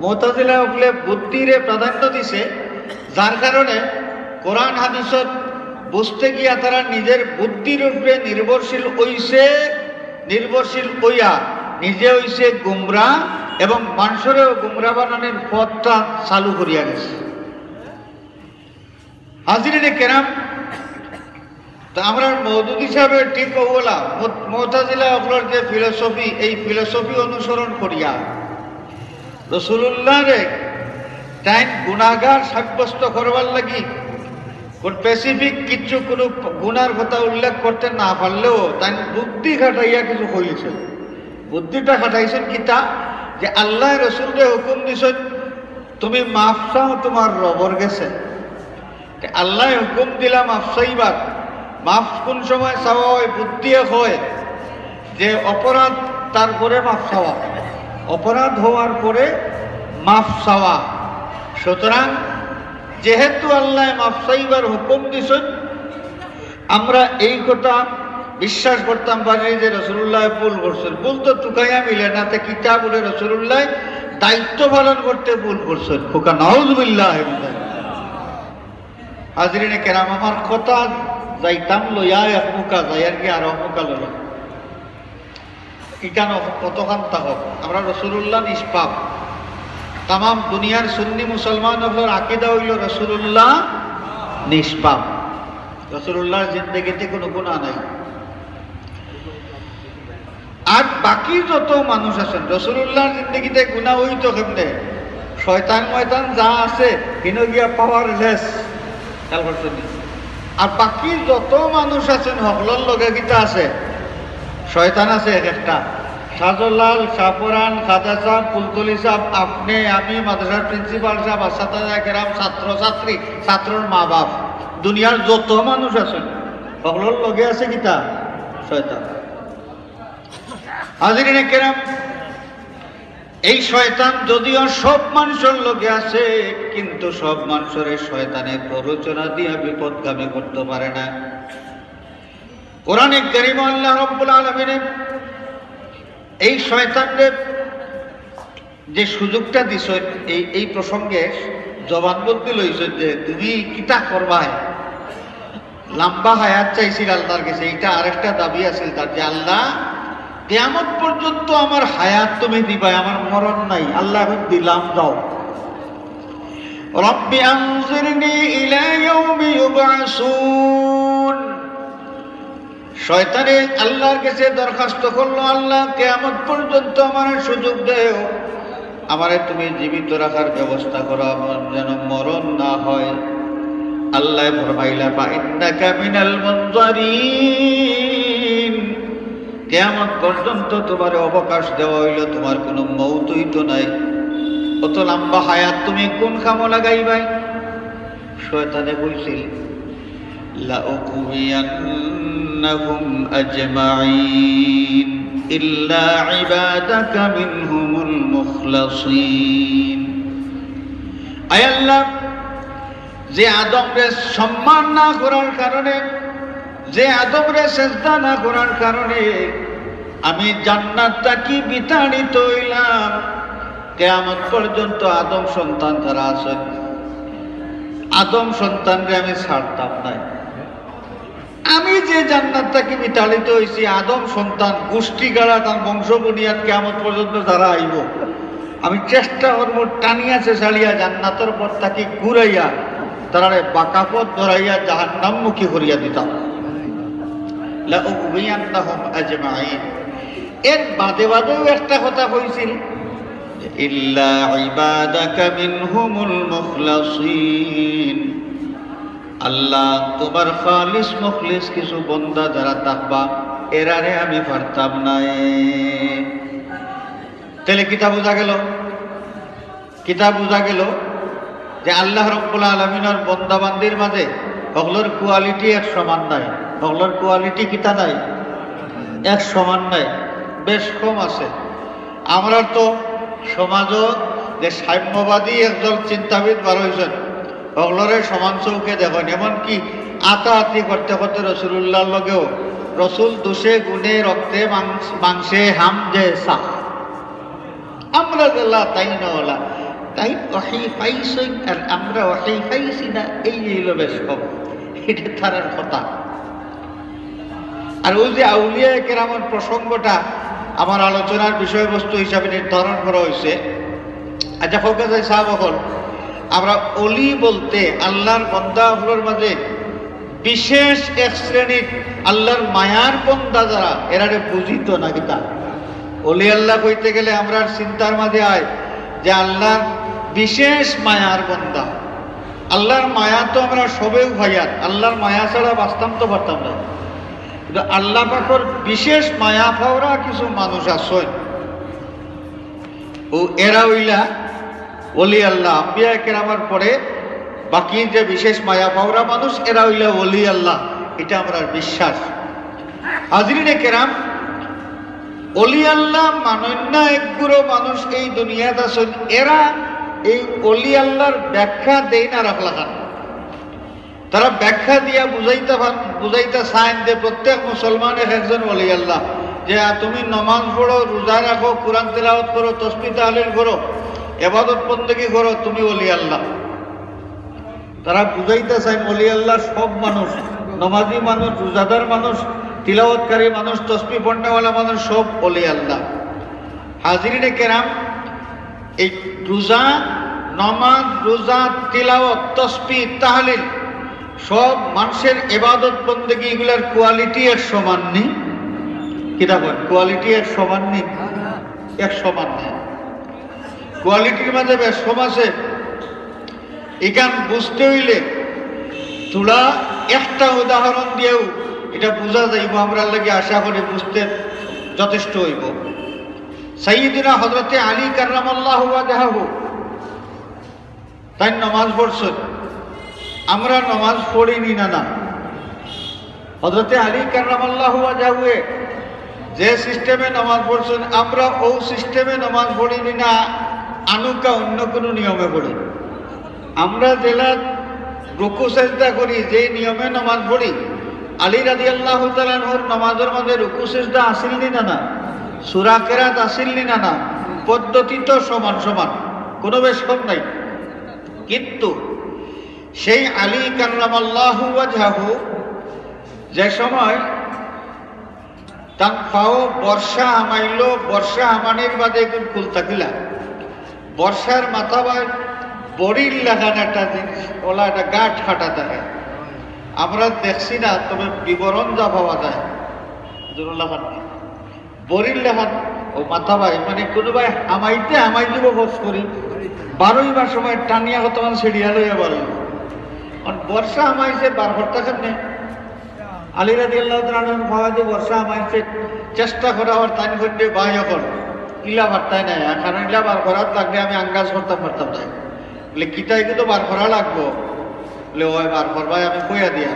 মুতাজিলা হলে বুদ্ধিরে প্রাধান্য দিছে, যার কারণে কোরআন হাদিসত বুঝতে গিয়া তারা নিজের বুদ্ধির উপরে নির্ভরশীল হইয়া নিজে হইছে গুমরা এবং মানুষেরও গুমরা বানানোর পথটা চালু করিয়া গেছে। হাজিরিনে কেরাম, তো আমরা মওদুদ হিসাবে ঠিক বলা মুতাজিলা আপনার যে ফিলোসফি, এই ফিলোসফি অনুসরণ করিয়া রাসূলুল্লাহরে টাইম গুনাহগার সাব্যস্ত করবার লাগি কোন স্পেসিফিক কিছু কোনো গুনার কথা উল্লেখ করতে না পারলেও তাই বুদ্ধি খাটাইয়া কিছু হইছে। বুদ্ধিটা খাটাইছেন কিতা, যে আল্লাহ রসুলকে হুকুম দিছেন তুমি মাফ চাও তোমার রবর গেছে, আল্লাহ হুকুম দিলাম মাফ চাইবার। মাফ কোন সময় চাওয়া হয়? বুদ্ধি হয় যে অপরাধ তারপরে মাফ চাওয়া, অপরাধ হওয়ার পরে মাফ চাওয়া। সুতরাং যেহেতু আল্লাহ মাফ চাইবার হুকুম দিছেন, আমরা এই কথা বিশ্বাস করতাম পারি যে রাসূলুল্লাহ ভুল করছেন। ভুল তো টুকাইয়া মিলে না, তে কিতাব বলে রাসূলুল্লাহ দায়িত্ব পালন করতে ভুল করছেন। খোকা নাউযুবিল্লাহ। হাজরিনে কেরাম, আমার কথা যাইতাম লইয়া এক মুখা যাই আর কি আরো মুখা লইল ইকান কতখান থাকক। আমরা রাসূলুল্লাহ নিষ্পাপ। তাম দুনিয়ার সুন্নি মুসলমান হল আকিদা হইল রাসূলুল্লাহ নিষ্পাপ, রাসূলুল্লাহর জিন্দেগিতে কোনো গুনাহ নাই। আর বাকি যত মানুষ আছেন রাসূলুল্লাহর জিন্দেগিতে গুনাহ হইতো কেমনে? শয়তান ময়তান যা আছে হিনো গিয়া পাওয়ার লেস খেয়াল করছেন। আর বাকি যত মানুষ আছেন হকলর লগে গীতা আছে, শয়তান আছে এক একটা। শাহজালাল, শাহপুরান, খাজা সাহ, কুলতলি সাহ, আপনি, আমি, মাদ্রাসার প্রিন্সিপাল সাহেব, আসাদা কেরাম, ছাত্র ছাত্রী, ছাত্রর মা বাপ, দুনিয়ার যত মানুষ আছেন হকলর লগে আছে গীতা শয়তান। হাজিরিনে কেরাম, এই শয়তান যদিও সব মানুষের লগে আছে, কিন্তু সব মানুষের শয়তানের প্ররোচনা দিয়া বিপদগামী করতে পারে না। কোরআনে কারীম আল্লাহ রাব্বুল আলামিন এই শয়তানদের যে সুযোগটা দিছ, এই প্রসঙ্গে জবানবন্দি লইছেন যে তুমি কিতা করবাই। লম্বা হায়াত চাইছিল আল্লাহর কাছে, এইটা আরেকটা দাবি আছিল তার, যে আল্লাহ কিয়ামত পর্যন্ত আমার হায়াত তুমি দিবাই, আমার মরণ নাই। আল্লাহ এখন দিলাম, যাও। রব্বি আনজিরনি ইলা ইয়াউমি ইউবআসুন। শয়তানে আল্লাহর কাছে দরখাস্ত করলো, আল্লাহ কিয়ামত পর্যন্ত আমার সুযোগ দেও, আমারে তুমি জীবিত রাখার ব্যবস্থা করো, আমার যেন মরণ না হয়। আল্লাহ ফরমাইলা ফাইন্নাকা মিনাল মুনজারিন, কিয়ামত পর্যন্ত তোমার অবকাশ দেওয়া হইল, তোমার কোনো মওতই তো নাই। অত লম্বা হায়াত তুমি কোন কামে লাগাইবাই? শয়তানে কইছিল লাউকুবিয়ান্নাহুম আজমাইন ইল্লা ইবাদাকা মিনহুমুল মুখলাসিন। আয় আল্লাহ, যে আদমরে সম্মান না করার কারণে, যে আদমরে সেজদা না করার কারণে আমি জান্নাতটা কি বিতাড়িত হইলাম, কিয়ামত পর্যন্ত আদম সন্তান যারা আছেন, আদম সন্তানরে আমি ছাড়তাম নাই। আমি যে জান্নাতটা কি বিতাড়িত হয়েছি, আদম সন্তান গোষ্ঠী গাড়া তার বংশ বুনিয়াদ কিয়ামত পর্যন্ত যারা আইব, আমি চেষ্টা করবো টানিয়াছে ছাড়িয়া জান্নাতের পথটা কি ঘুরাইয়া তারারে বাঁকা পথ ধরাইয়া জাহান্নামমুখী করিয়া দিতাম। লাউকুবিয়ান্নাহুম আজমাইন। এর বাদে বাদেও একটা কথা কইছিল, ইল্লা ইবাদাকা মিনহুমুল মুখলাসিন। আল্লাহ তোমার খালিস মুখলিস কিছু বান্দা যারা থাকবা, এরারে আমি পারতাম না। তাহলে কিতাব বোঝা গেল, কিতাব বোঝা গেল যে আল্লাহ রাব্বুল আলামিনের বান্দা বান্দির মাঝে হকলর কোয়ালিটি এক সমান নাই। হকলর কোয়ালিটি কিতা নাই, এক সমান নাই, বেশ কম আছে। আমরা তো সমাজও যে সাম্যবাদী একজন চিন্তাবিদ বার হয়েছেন, হকলরে সমান চৌকে দেখেন। এমনকি আতাহাতি করতে করতে রাসূলুল্লাহর লগেও রসুল দোষে গুণে রক্তে মাংসে হাম যে সা আমরা জেলা তাই নওয়ালা, তাই ওয়াহি পাইছই আর আমরা ওয়াহি পাইছি না, এই হইল বেশ কম, এটা তার কথা। আর ওই যে আউলিয়া কেরামের প্রসঙ্গটা আমার আলোচনার বিষয়বস্তু হিসাবে নির্ধারণ করা হয়েছে। আচ্ছা ফোকা যায় সাহাব হল, আমরা অলি বলতে আল্লাহর বন্দা হলোর মাঝে বিশেষ এক শ্রেণীর আল্লাহর মায়ার বন্দা যারা, এরারে বুঝিত না কিতা। অলি আল্লাহ কইতে গেলে আমরা চিন্তার মাঝে আয় যে আল্লাহর বিশেষ মায়ার বন্দা। আল্লাহর মায়া তো আমরা সবেও ভাইয়ার, আল্লাহর মায়া ছাড়া বাঁচতাম তো পারতাম না। কিন্তু আল্লাহ পাকর বিশেষ মায়া পাওয়া কিছু মানুষ আসেন, ও এরা হইলা ওলি আল্লাহ। আম্বিয়া কেরামের পরে বাকি যে বিশেষ মায়া পাওয়া মানুষ, এরা হইলা ওলি আল্লাহ, এটা আমরা বিশ্বাস। হাজরিনে কেরাম, ওলি আল্লাহ মানন্যা একগুলো মানুষ এই দুনিয়াতে আছেন, এরা এই ওলি আল্লাহর ব্যাখ্যা দেয় না রাখলা খান। তারা ব্যাখ্যা দিয়া বুঝাইতে চান যে প্রত্যেক মুসলমানের একজন ওলি আল্লাহ, যে তুমি নমাজ পড়ো, রোজা রাখো, কোরআন তেলাওয়াত করো, তাসবিহ তাহলিল করো, ইবাদত বন্দেগী করো, তুমি ওলি আল্লাহ। তারা বুঝাইতে চান ওলি আল্লাহ সব মানুষ, নমাজি মানুষ, রোজাদার মানুষ, তিলাওয়াতকারী মানুষ, তাসবিহ পড়নেওয়ালা মানুষ, সব ওলি আল্লাহ। হাজিরিনে কেরাম, এই রোজা, নমাজ, রোজা, তিলাওয়াত, তাসবিহ, তাহলিল সব মানুষের ইবাদত বন্দেগী, এগুলার কোয়ালিটি এক সমান নেই। কিতা বল, কোয়ালিটি এক সমান নেই, এক সমান নেই। কোয়ালিটির মাঝে বেশ কম আছে। এখান বুঝতে হইলে তোরা একটা উদাহরণ দিয়েও এটা বোঝা যাইব, আমরা লাগে আশা করি বুঝতে যথেষ্ট হইব। সাইয়্যিদিনা হযরতে আলী কাররামাল্লাহু ওয়াজহাহু তাই নামাজ পড়ছেন, আমরা নামাজ পড়িনি না। না, হযরতে আলী কাররামাল্লাহু ওয়াজহাহু যে সিস্টেমে নামাজ পড়ছেন, আমরা ও সিস্টেমে নামাজ পড়িনি না, আনুকা অন্য কোনো নিয়মে পড়ি। আমরা জেলা রুকু সেজদা করি, যে নিয়মে নামাজ পড়ি, আলী রাদিয়াল্লাহু তাআলা আনহুর নামাজের মধ্যে রুকু সেজদা আসিল নি না, সূরা কেরাত আসিল নি না, পদ্ধতি তো সমান সমান, কোনো বেশ কম নাই। কিন্তু সেই আলী কাররামাল্লাহু ওয়াজহাহু যে সময় তার পাও বর্ষা আমাইল, বর্ষা আমানির বাদে এখন ফুল থাকিলা, বর্ষার মাথা বাই বড়ির লাগান একটা জিনিস, ওলা একটা গাঠ ফাটা থাকে, আমরা দেখছি না, তবে বিবরণ যা পাওয়া যায় বড়ির লেখান ও মাথা বাই, মানে কোনোবাই আমাই দিব খোঁজ করি 12 বার সময় টানিয়া কতক্ষণ সিঁড়িয়া লইয়া বলে বর্ষা আমাইছে 12 টাকা নেই। আলী রাদিয়াল্লাহু তাআলা ভাবা যে বর্ষা আমাইছে, চেষ্টা করা আর তাই করতে ভাই এখন ইলা বার্তায় নাই, কারণ ইলা বার করার লাগলে আমি আঙ্গাজ করতে পারতাম না। বলে কিতাই কিন্তু বার করা লাগবো, বলে ওই বার করবাই, আমি কইয়া দিয়া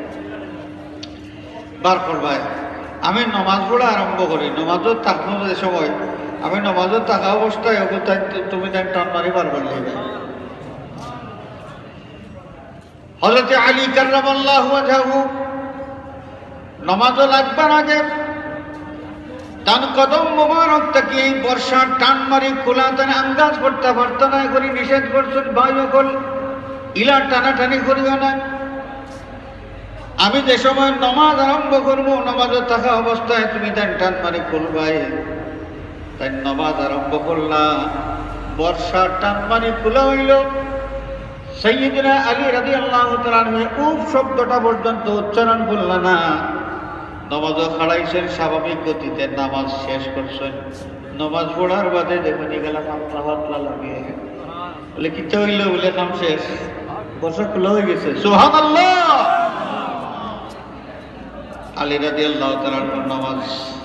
বার করবাই। আমি নমাজ পড়া আরম্ভ করি, নমাজও থাকবো যে সময়, আমি নমাজও থাকা অবস্থায় তুমি তাই টান মারি বার করলে। হযরতে আলী কাররামাল্লাহু ওয়াজহাহু নমাজও লাগবার আগে তান কদম মোবারক থেকে এই বর্ষার টান মারি খোলা তান আন্দাজ করতে পারত না, করি নিষেধ করছেন ভাই সকল, ইলা টানাটানি করিও না। আমি যে সময় নমাজ আরম্ভ করবো, নমাজে থাকা অবস্থায় তুমি তাই টান মারি খুলবাই, তাই নমাজ আরম্ভ করলা, বর্ষার টান মারি খোলা হইল। সাইয়্যিদিনা আলী রাদিয়াল্লাহু তাআলা উফ শব্দটা পর্যন্ত উচ্চারণ করলা না, নমাজও খাড়াইছেন স্বাভাবিক গতিতে, নামাজ শেষ করছেন। নমাজ পড়ার বাদে দেখুন গেলা পাতলা পাতলা লাগে, বলে কিতে হইল, বলে কাম শেষ, বর্ষা খোলা হয়ে গেছে। সুবহানাল্লাহ। আলী রাদিয়াল্লাহু তাআলা নামাজ,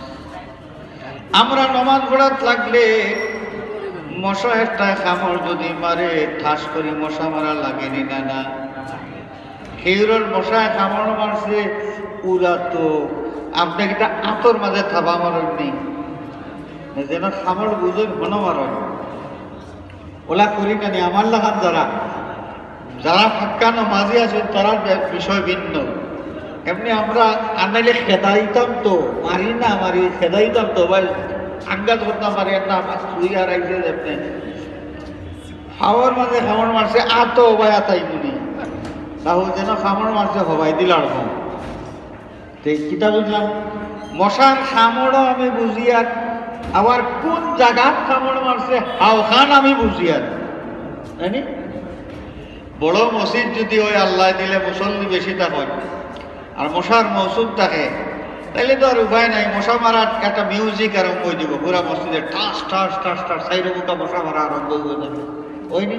আমরা নমাজ পড়ার লাগলে মশা একটা কামড় যদি মারে, ঠাস করি মশা মারা লাগেনি না না, খেউরের মশা কামড় মারছে পুরা, তো আপনি কিটা আতর মাঝে থাবা মারেননি, যেন কামড় বুঝেন ঘন মারেন, ওলা করি নানি। আমার লাগান যারা ফাঁকানো মাঝে আছেন তারা বিষয় ভিন্ন। এমনি আমরা আনাইলে খেদাইতাম তো, মারি না মারি খেদাইতাম তো, ভাই আঙ্গাজ করতাম পারি না তুই আর আইসে যেমনি খাওয়ার মাঝে খামড় মারছে আতো ভাই আতাই মুনি তাহু যেন খামড় মারছে হবাই দিল আর কিতা বুঝলাম মশার খামড়ও আমি বুঝি আর আবার কোন জায়গার খামড় মারছে হাও খান আমি বুঝি আর জানি বড় মসজিদ যদি ওই আল্লাহ দিলে মুসল্লি বেশি থাকে আর মশার মৌসুম থাকে তাইলে তো আর উপায় নাই মশা মারার একটা মিউজিক আরম্ভ হয়ে যাব পুরা মসজিদে ঠাস ঠাস ঠাস ঠাস সাইডে মুখা মশা মারা আরম্ভ হয়ে যাবে ওইনি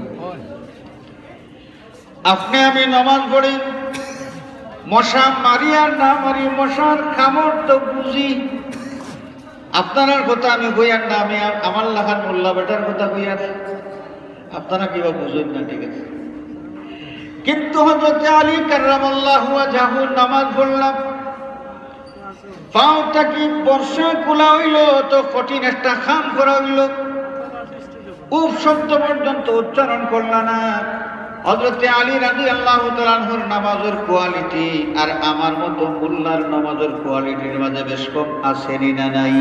আপনি আমি নামাজ পড়ি মশা মারি আর না মারি মশার কামড় তো বুঝি আপনার কথা আমি কইয়ার না আমি আমার লাখান মোল্লা বেটার কথা কইয়ার আপনারা কিবা বুঝেন না ঠিক আছে কিন্তু হযরত আলী কাররামাল্লাহু ওয়াজহু নামাজ পড়লাম পাওটা কি বর্ষে খোলা হইল তো কঠিন একটা খাম করা হইল উফ শব্দ পর্যন্ত উচ্চারণ করল না হযরত আলী রাদিয়াল্লাহু তাআলা আনহুর নামাজের কোয়ালিটি আর আমার মতো মোল্লার নামাজের কোয়ালিটির মাঝে বেশ কম আছে না নাই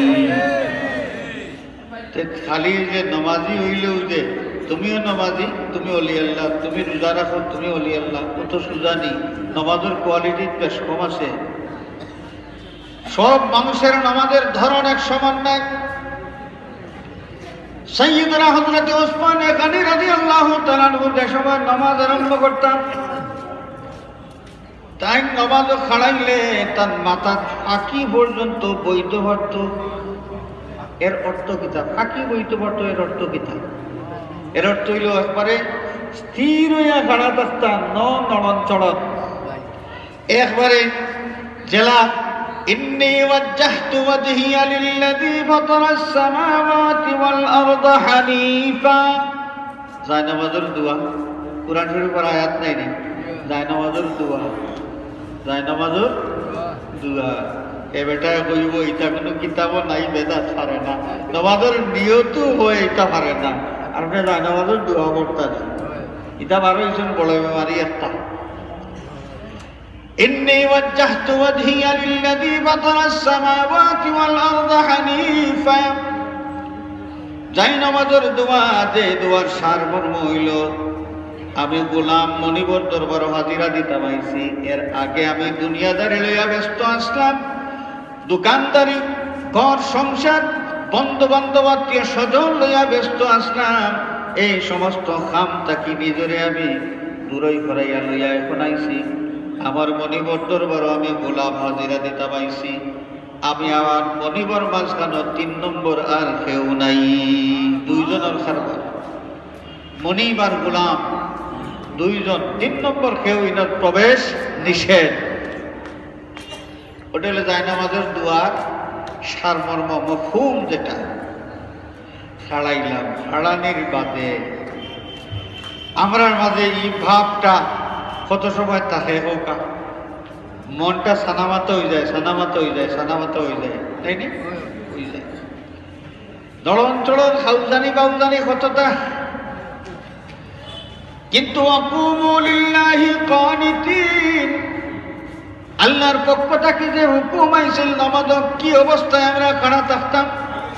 খালি যে নামাজি হইলেও যে তুমিও নামাজি তুমি ওলি আল্লাহ তুমি রোজা রাখো তুমি ওলি আল্লাহ কত সুজানি নামাজের কোয়ালিটি বেশ কম আছে সব মানুষের নামাজের ধরন এক সমান নাই সাইয়্যিদুনা হযরত ওসমান গনি রাদিয়াল্লাহু তাআলা আনহু যে সময় নামাজ আরম্ভ করতাম তাই নামাজ খাড়াইলে তার মাথা ফাঁকি পর্যন্ত বইতে পারত এর অর্থ কিতা ফাঁকি বইতে পারত এর অর্থ কিতা এর অর্থ হইল একবারে স্থির হইয়া খাড়া থাকতাম নড়ন চড়ন একবারে জেলা إني وجهت وجهي للذي فطر السماوات والأرض حنيفا যায় নামাজের দোয়া কুরআন শরীফের আয়াত নাই নি যায় নামাজের দোয়া যায় নামাজের দোয়া এ বেটা কইব এটা কোনো কিতাবও নাই বেদাত পারে না নামাজের নিয়ত হয় এটা পারে না আর আপনি যায় নামাজের দোয়া করতেন এটা বারো ইসন বড় বেমারি একটা إني وجهت وجهي للذي فطر السماوات والأرض حنيفا যাই নামাজের দোয়া যে দোয়ার সারমর্ম হইল আমি গোলাম মনিবর দরবার হাজিরা দিতাম আইছি এর আগে আমি দুনিয়াদারি লইয়া ব্যস্ত আসলাম দোকানদারি ঘর সংসার বন্ধু বান্ধব আত্মীয় স্বজন লইয়া ব্যস্ত আসলাম এই সমস্ত খাম তাকি নিজরে আমি দূরই করাইয়া লইয়া এখন আইছি আমার মনিবর দরবার আমি গোলাম হাজিরা দিতে পাইছি আমি আমার মনিবর মাঝখানে 3 নম্বর আর কেউ নাই দুইজনের খারবার মনিব আর গোলাম দুইজন 3 নম্বর কেউ ইনার প্রবেশ নিষেধ ওটা হলে যায় নামাজের দুয়ার সারমর্ম মফহুম যেটা ছাড়াইলাম ছাড়ানির বাদে আমরার মাঝে এই ভাবটা কত সময় তাহে হোক মনটা সানামাত হয়ে যায় সানামাত হয়ে যায় সানামাত হয়ে যায় তাই নি হয়ে যায় দলন চলন খাউজানি বাউজানি কতটা কিন্তু আকুমু লিল্লাহি কানিতিন আল্লাহর পক্ষ থেকে যে হুকুম আইছিল নামাজ কি অবস্থায় আমরা খাড়া থাকতাম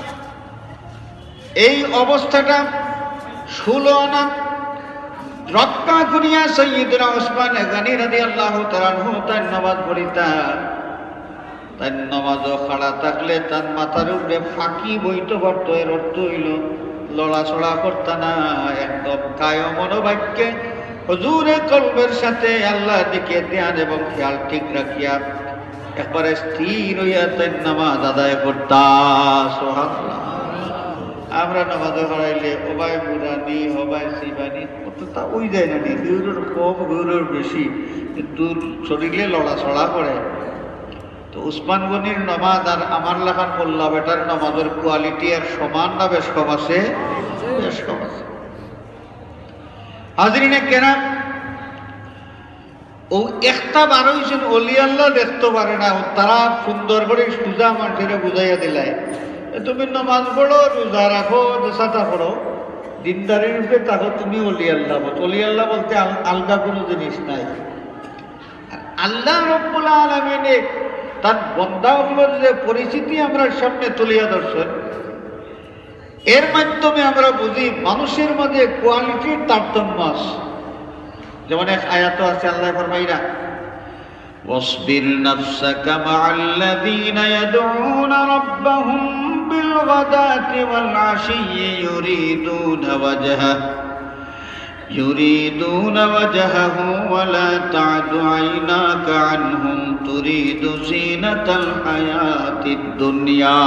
এই অবস্থাটা ষোলো না রক্ষা করিয়া সাইয়্যিদুনা ওসমান গনি রাদিয়াল্লাহু তাআলা আনহু তার নামাজ পড়িতা তার নামাজ খাড়া থাকলে তার মাথার উপরে ফাঁকি বইতে পারত এর অর্থ হইল লড়াচড়া করত না একদম কায় মনোবাক্যে হুজুরে কলবের সাথে আল্লাহর দিকে ধ্যান এবং খেয়াল ঠিক রাখিয়া একবারে স্থির হইয়া তার নামাজ আদায় করতা সুবহানাল্লাহ আমরা নামাজে হারাইলে হবাই বুড়ানি হবাই শিবানি তা ওই যায় না হিউরের কম হিউরের বেশি কিন্তু শরীরে লড়াছড়া করে তো উসমান গনির নামাজ আর আমার লাখান মোল্লা বেটার নামাজের কোয়ালিটি আর সমান না বেশ কম আছে বেশ কম আছে হাজরিনে কেরাম ও একটা বারো হয়েছেন অলি আল্লাহ দেখতে পারে না তারা সুন্দর করে সুজা মাঠেরে বুঝাইয়া দিলাই তুমি নামাজ পড়ো রোজা রাখো সাতা পড়ো দিনদারির রূপে তাকে তুমি অলি আল্লাহ বল অলি আল্লাহ বলতে আলগা কোনো জিনিস নাই আল্লাহ রব্বুল আলামিনে তার বন্দাগুলোর যে পরিচিতি আমরা সামনে তুলিয়া ধরছেন, এর মাধ্যমে আমরা বুঝি মানুষের মধ্যে কোয়ালিটির তারতম্য আছে। যেমন এক আয়াত আছে, আল্লাহ ফরমাইরা واصبر نفسك مع الذين يدعون ربهم بالغداة والعشي يريدون وجهه ولا تعد عيناك عنهم تريد زينة الحياة الدنيا।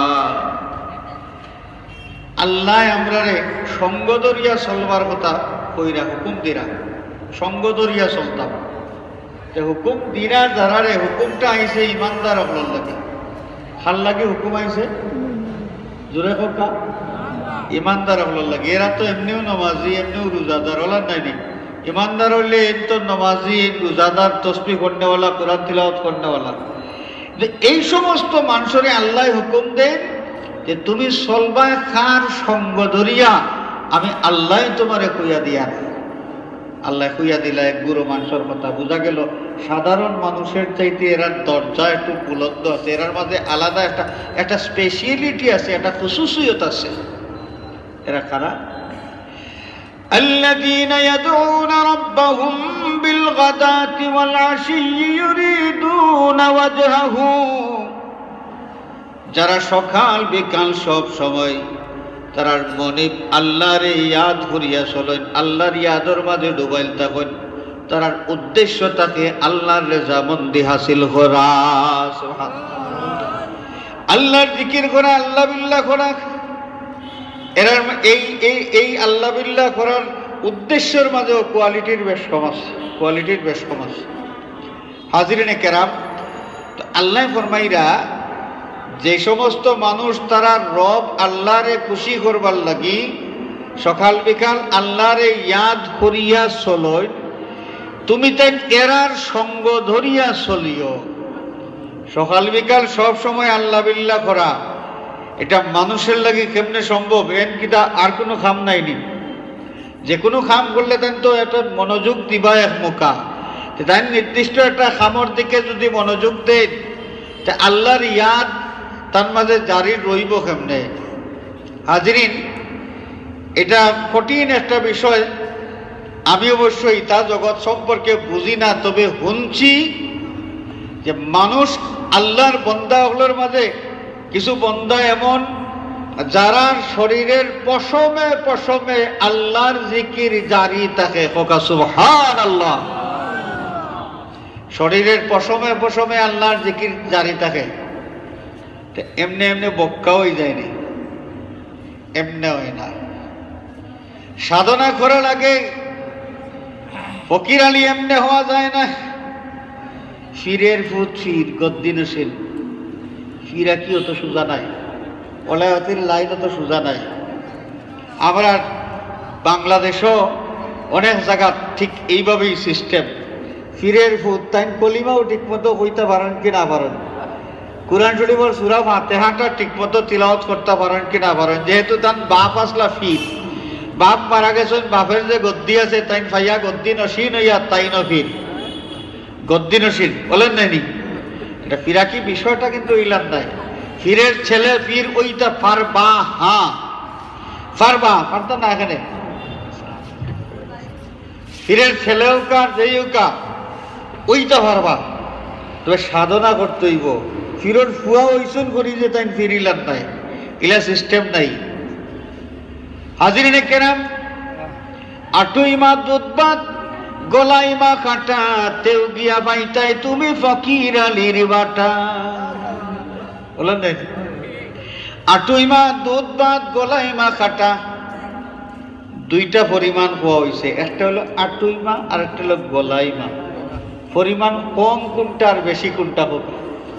আল্লাহ আমরারে সঙ্গ দরিয়া চলবার কথা কইরা হুকুম দিরা, সঙ্গ দরিয়া চলতাম। হুকুম দিরা যারারে হুকুমটা আইছে ইমানদার হল লাগে, ভাল লাগে হুকুম আইছে জোরে কথা ইমানদার হল লাগে। এরা তো এমনিও নমাজি এমনিও রোজাদার হলার নাইনি। ইমানদার হইলে এর তো নমাজি রোজাদার তসবিহ করনেওয়ালা কোরআন তিলাওয়াত করনেওয়ালা। এই সমস্ত মানুষরে আল্লাহ হুকুম দেন যে তুমি চলবা খার সঙ্গ ধরিয়া, আমি আল্লাহ তোমারে কইয়া দিয়া। আল্লাহ কইয়া দিলা এক গুরু মানুষের কথা। বোঝা গেল সাধারণ মানুষের চাইতে এরার দরজা একটু বুলন্দ আছে, এরার মাঝে আলাদা একটা স্পেশালিটি আছে, একটা খুশুসিয়ত আছে। এরা কারা? الذين يدعون ربهم بالغداة والعشي يريدون وجهه, যারা সকাল বিকাল সব সময় তারার মনে আল্লাহর ইয়াদ করিয়া চলেন, আল্লাহর ইয়াদর মাঝে ডুবাইল থাকেন, তারার উদ্দেশ্য থাকে আল্লাহর রেজামন্দি হাসিল করা, আল্লাহর জিকির করা, আল্লাহ বিল্লাহ করা। এরা এই আল্লাহ বিল্লাহ করার উদ্দেশ্যের মাঝেও কোয়ালিটির বেশ কম আছে, কোয়ালিটির বেশ কম আছে। হাজিরিনে কেরাম, তো আল্লাহ ফরমাইরা যে সমস্ত মানুষ তারা রব আল্লাহরে খুশি করবার লাগি সকাল বিকাল আল্লাহরে ইয়াদ করিয়া চলই, তুমি তাই এরার সঙ্গ ধরিয়া চলিও। সকাল বিকাল সব সময় আল্লাহ বিল্লাহ করা, এটা মানুষের লাগি কেমনে সম্ভব? এন কিটা আর কোনো খাম নাইনি। যে কোনো খাম করলে তেন তো একটা মনোযোগ দিবা এক মোকা, তাই নির্দিষ্ট একটা খামর দিকে যদি মনোযোগ দেন, তা আল্লাহর ইয়াদ তার মাঝে জারি রইব কেমনে? হাজিরিন, এটা কঠিন একটা বিষয়। আমি অবশ্যই তা জগৎ সম্পর্কে বুঝি না, তবে শুনছি যে মানুষ আল্লাহর বন্দাগুলোর মাঝে কিছু বন্দা এমন যারা শরীরের পশমে পশমে আল্লাহর জিকির জারি থাকে। সুবহানাল্লাহ। শরীরের পশমে পশমে আল্লাহর জিকির জারি থাকে। এমনি এমনি বক্কা হয়ে যায়নি, এমনি হয় না। সাধনা করা লাগে। ফকির আলী এমনি হওয়া যায় না। ফিরের ফুট ফির গদ্দিনশীল, ফিরা কি অত সোজা নাই, ওলায়তির লাইন অত সোজা নাই। আমরা বাংলাদেশও অনেক জায়গা ঠিক এইভাবেই সিস্টেম। ফিরের ফুট তাই কলিমাও ঠিক মতো হইতে পারেন কি না পারেন, কুরআন শরীফের সূরা ফাতিহাটা ঠিকমতো তিলাওয়াত করতে পারেন কি না পারেন। যেহেতু তার বাপ আসলা ফির, বাপ মারা গেছেন, বাপের যে গদ্দি আছে তাই ফাইয়া গদ্দি নসীন হইয়া তাই নফির গদ্দি নসীন বলেন নাইনি। এটা ফিরাকি বিষয়টা কিন্তু ইলাম নাই। ফিরের ছেলে ফির ওইটা ফারবা, হ্যাঁ ফারবা, পারতো না এখানে। ফিরের ছেলেও কা যেইও কা ওইটা ফারবা, তবে সাধনা করতে হইব। ফিরোর ফুয়া ওইসন করি যে তাই ফিরিলাম নাই, ইলা সিস্টেম নাই। হাজিরিনে কেরাম, আটুই মা দুধ ভাত গলাই মা কাটা, তেও গিয়া বাইতাই তুমি ফকির আলীর বাটা। বলেন নাই, আটুই মা দুধ ভাত গলাই মা কাটা, দুইটা পরিমাণ হওয়া হয়েছে। একটা হলো আটুই মা আর একটা হলো গলাই মা। পরিমাণ কম কোনটা আর বেশি কোনটা হবে?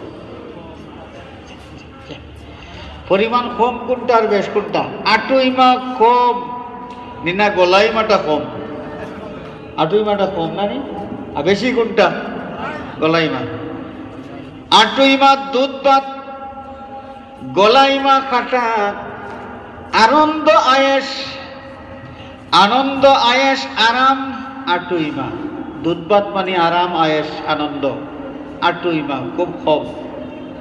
পরিমাণ কম কোনটা আর বেশ কোনটা? আটুই মা কম না গলাই মাটা কম? আটুই মাটা কম না নি, আর বেশি কোনটা? গলাই মা। আটুই মা দুধ ভাত গলাই মা কাটা, আনন্দ আয়েস, আনন্দ আয়েস আরাম আটুই মা। দুধ ভাত মানে আরাম আয়েস আনন্দ, আটুই মা খুব কম।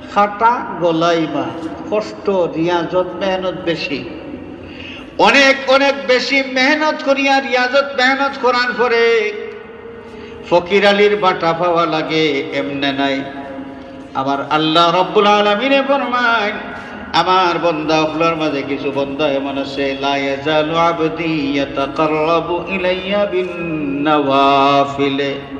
খাটা গলাইমা, কষ্ট, রিয়াজত মেহনত বেশি, অনেক অনেক বেশি মেহনত করিয়া রিয়াজত মেহনত করার পরে ফকির আলীর বাটা পাওয়া লাগে এমনে নাই। আমার আল্লাহ রব্বুল আলামিনে ফরমায়, আমার বান্দা হলোর মাঝে কিছু বান্দা এমন আছে, লা ইয়াজালু আবদি ইয়াতাকাররাবু ইলাইয়া বিন নওয়াফিল।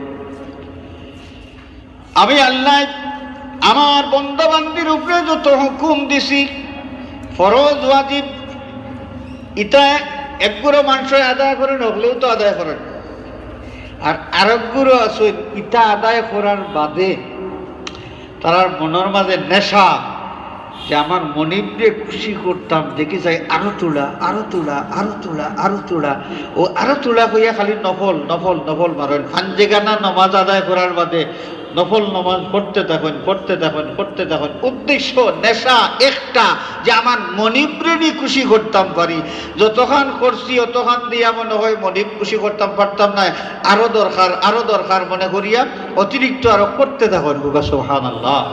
আমি আল্লাহ আমার বান্দা বান্দির উপরে যত হুকুম দিছি ফরজ ওয়াজিব, ইটা একগুলো মানুষ আদায় করে নগলেও তো আদায় করেন, আর আরেকগুলো আছে ইটা আদায় করার বাদে তার মনের মাঝে নেশা, যে আমার মনিব দিয়ে খুশি করতাম, দেখি যাই আরো তোলা আরো তোলা আরো তোলা আরো তোলা, ও আরো তোলা কইয়া খালি নফল নফল নফল মারেন। ফাঞ্জেগানা নমাজ আদায় করার বাদে নফল নমাজ পড়তে থাকেন পড়তে থাকেন পড়তে থাকেন। উদ্দেশ্য নেশা একটা, যে আমার মনিবরে খুশি করতাম পারি, যতক্ষণ করছি অতক্ষণ দিয়া মনে হয় মনিব খুশি করতাম পারতাম না, আরো দরকার মনে করিয়া অতিরিক্ত আরো করতে থাকেন। সুবহানাল্লাহ।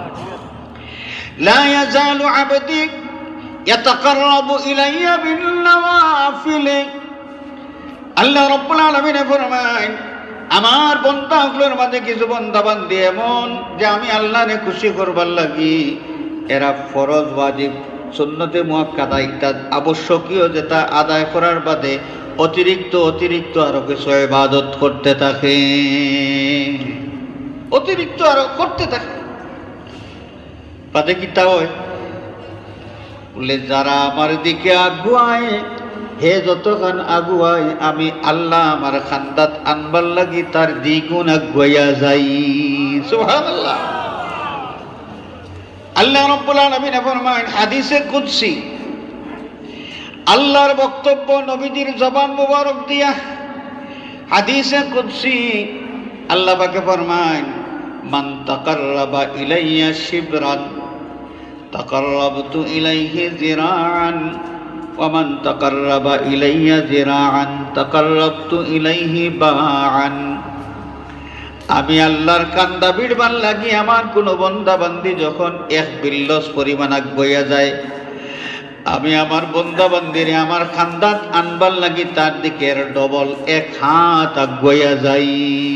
لا يزال عبدي يتقرب إلي بالنوافل। আল্লাহ রাব্বুল আলামিন ফরমায়, আমার বান্দাগুলোর মাঝে কিছু বান্দা বান্দি এমন যে আমি আল্লাহরে খুশি করবার লাগি এরা ফরজ ওয়াজিব সুন্নতে মুআক্কাদা ইত্যাদ আবশ্যকীয় যেটা আদায় করার বাদে অতিরিক্ত আরো কিছু ইবাদত করতে থাকে, অতিরিক্ত আরো করতে থাকে। তাতে কিতা হয় বলে, যারা আমার দিকে আগুয়ায়, হে যতক্ষণ আগুয়ায় আমি আল্লাহ আমার খান্দাত আনবার লাগি তার দ্বিগুণ আগুয়া যাই। সুবহানাল্লাহ। আল্লাহ রাব্বুল আলামিন ফরমায় হাদিসে কুদসি, আল্লাহর বক্তব্য নবীজির জবান মুবারক দিয়া, হাদিসে কুদসি আল্লাহ পাকে ফরমায়, মান তাকাররাবা ইলাইয়া শিবরান তাকাররাবতু ইলাইহি জিরাআন ওয়া মান তাকাররাবা ইলাইয়া জিরাআন তাকাররাবতু ইলাইহি বাআন। আমি আল্লাহর কান্দা বিড়বার লাগি আমার কোনো বান্দা বান্দি যখন এক বিল্লস পরিমাণ আগবইয়া যায়, আমি আমার বান্দা বান্দিরে আমার খান্দাত আনবার লাগি তার দিকে ডবল এক হাত আগবইয়া যাই।